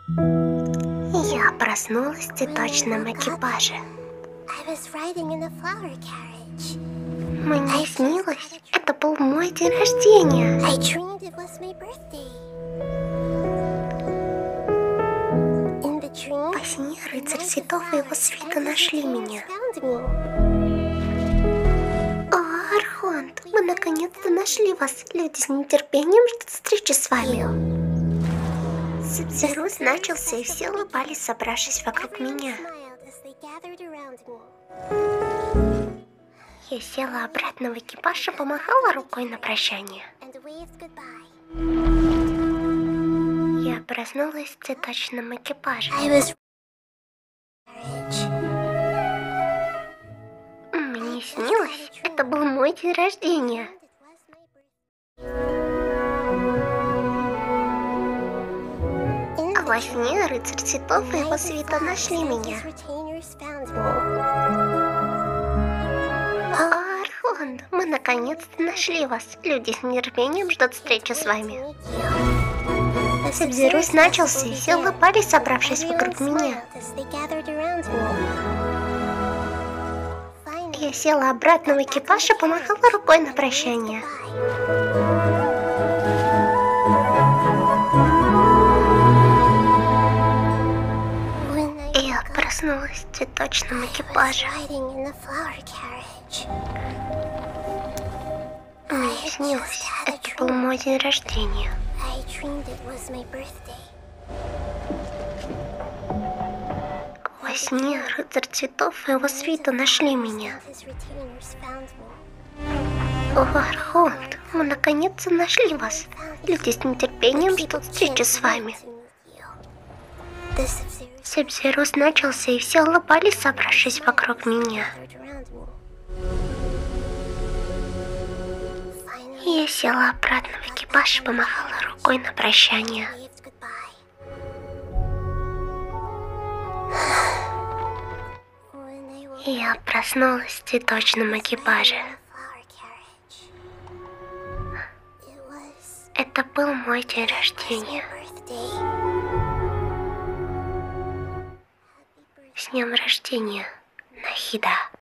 Я проснулась в цветочном экипаже. Мне снилось, это был мой день рождения. Во сне рыцарь цветов и его свита нашли меня. О, Архонт, мы наконец-то нашли вас. Люди с нетерпением ждут встречи с вами. Сабзирус начался, и все улыбались, собравшись вокруг меня. Я села обратно в экипаж и помахала рукой на прощание. Я проснулась в цветочном экипаже. Мне снилось, это был мой день рождения. А во сне рыцарь цветов и его свита нашли меня. Архонт, мы наконец-то нашли вас. Люди с нетерпением ждут встречи с вами. Сабзирус начался, и все улыбались, собравшись вокруг меня. Я села обратно в экипаж и помахала рукой на прощание. Я проснулась в цветочном экипаже. Мне снилось, это был мой день рождения. Во сне рыцарь цветов и его свита нашли меня. О, Архонт, мы наконец-то нашли вас. Люди с нетерпением ждут встречи с вами. Сабзирус начался, и все улыбались, собравшись вокруг меня. Я села обратно в экипаж и помахала рукой на прощание. Я проснулась в цветочном экипаже. Это был мой день рождения. С днем рождения, Нахида.